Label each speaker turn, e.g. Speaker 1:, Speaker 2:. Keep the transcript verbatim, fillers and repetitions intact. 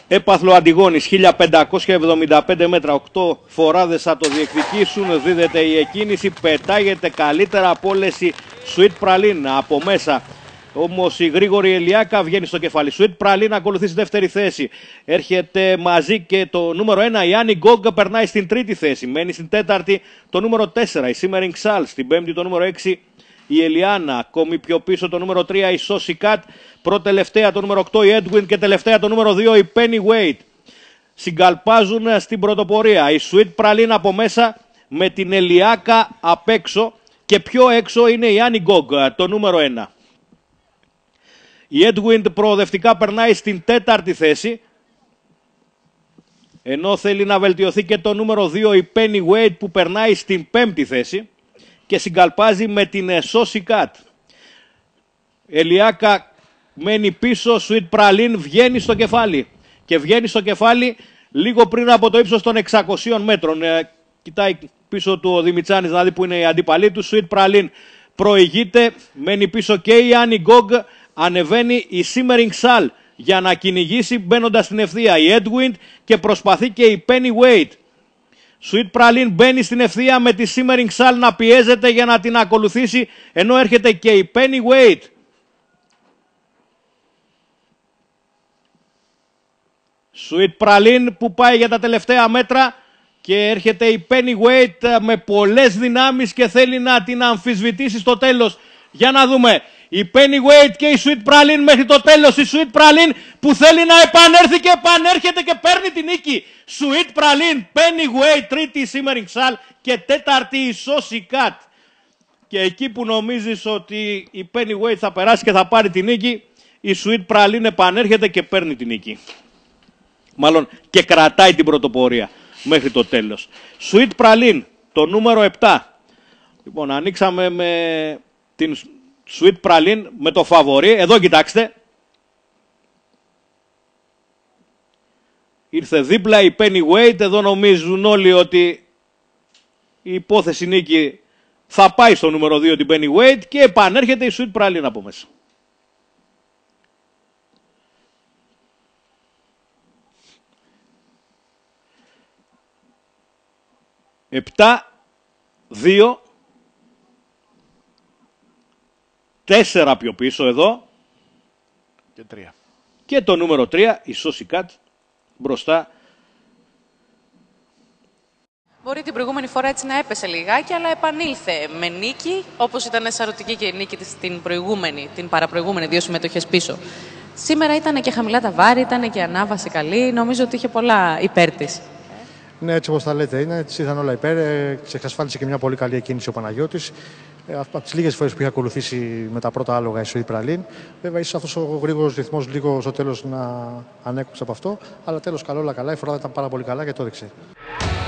Speaker 1: Έπαθλο Αντιγόνης, χίλια πεντακόσια εβδομήντα πέντε μέτρα, οκτώ φοράδες θα το διεκδικήσουν. Δίδεται η εκκίνηση, πετάγεται καλύτερα από όλες η Sweet Praline από μέσα. Όμως η γρήγορη Ελιάκα βγαίνει στο κεφάλι. Sweet Praline ακολουθεί στη δεύτερη θέση. Έρχεται μαζί και το νούμερο ένα. Η Annie Gog περνάει στην τρίτη θέση. Μένει στην τέταρτη το νούμερο τέσσερα. Η Simmering Sal. Στην πέμπτη το νούμερο έξι. Η Ελιάνα. Ακόμη πιο πίσω το νούμερο τρία. Η Saucy Cat. Πρώτη-τελευταία το νούμερο οκτώ. Η Edwin. Και τελευταία το νούμερο δύο. Η Penny Wade. Συγκαλπάζουν στην πρωτοπορία. Η Sweet Praline από μέσα με την Ελιάκα απ' έξω. Και πιο έξω είναι η Annie Gog. Το νούμερο ένα. Η Edwin προοδευτικά περνάει στην τέταρτη θέση, ενώ θέλει να βελτιωθεί και το νούμερο δύο η Penny Wade που περνάει στην πέμπτη θέση και συγκαλπάζει με την Saucy Cat. Ελιάκα μένει πίσω, Sweet Praline βγαίνει στο κεφάλι και βγαίνει στο κεφάλι λίγο πριν από το ύψος των εξακοσίων μέτρων. Ε, κοιτάει πίσω του ο Δημητσάνης να δει που είναι η αντίπαλή του. Sweet Praline προηγείται, μένει πίσω και η Annie Gog. Ανεβαίνει η Simmering Sal για να κυνηγήσει μπαίνοντας στην ευθεία. Η Edwin και προσπαθεί και η Penny Wade. Sweet Praline μπαίνει στην ευθεία με τη Simmering Sal να πιέζεται για να την ακολουθήσει, ενώ έρχεται και η Penny Wade. Sweet Praline που πάει για τα τελευταία μέτρα και έρχεται η Penny Wade με πολλές δυνάμεις και θέλει να την αμφισβητήσει στο τέλος. Για να δούμε. Η Penny Wade και η Sweet Praline μέχρι το τέλος. Η Sweet Praline που θέλει να επανέλθει και επανέρχεται και παίρνει την νίκη. Sweet Praline, Penny Wade, τρίτη η Simmering Sal και τέταρτη η Saucy Cat. Και εκεί που νομίζεις ότι η Penny Wade θα περάσει και θα πάρει την νίκη, η Sweet Praline επανέρχεται και παίρνει την νίκη. Μάλλον και κρατάει την πρωτοπορία μέχρι το τέλος. Sweet Praline, το νούμερο επτά. Λοιπόν, ανοίξαμε με την Sweet Praline με το φαβορί. Εδώ κοιτάξτε. Ήρθε δίπλα η Penny Wade. Εδώ νομίζουν όλοι ότι η υπόθεση νίκη θα πάει στο νούμερο δύο την Penny Wade και επανέρχεται η Sweet Praline από μέσα. Επτά, δύο, τέσσερα πιο πίσω εδώ
Speaker 2: και τρία.
Speaker 1: Και το νούμερο τρία, η Saucy Cat, μπροστά.
Speaker 3: Μπορεί την προηγούμενη φορά έτσι να έπεσε λιγάκι, αλλά επανήλθε με νίκη, όπως ήταν σαρωτική και η νίκη της την προηγούμενη, την παραπροηγούμενη, δύο συμμετοχές πίσω. Σήμερα ήταν και χαμηλά τα βάρη, ήταν και ανάβαση καλή, νομίζω ότι είχε πολλά υπέρ της.
Speaker 2: Ναι, έτσι όπως τα λέτε είναι, της είδαν όλα υπέρ, της εξασφάλισε και μια πολύ καλή εκκίνηση ο Παναγιώτης. Από τις λίγες φορές που είχε ακολουθήσει με τα πρώτα άλογα η Sweet Praline. Βέβαια, ίσως αυτός ο γρήγορος ρυθμός λίγο στο τέλος να ανέκουψε από αυτό. Αλλά τέλος, καλό, όλα καλά. Η φορά ήταν πάρα πολύ καλά και το έδειξε.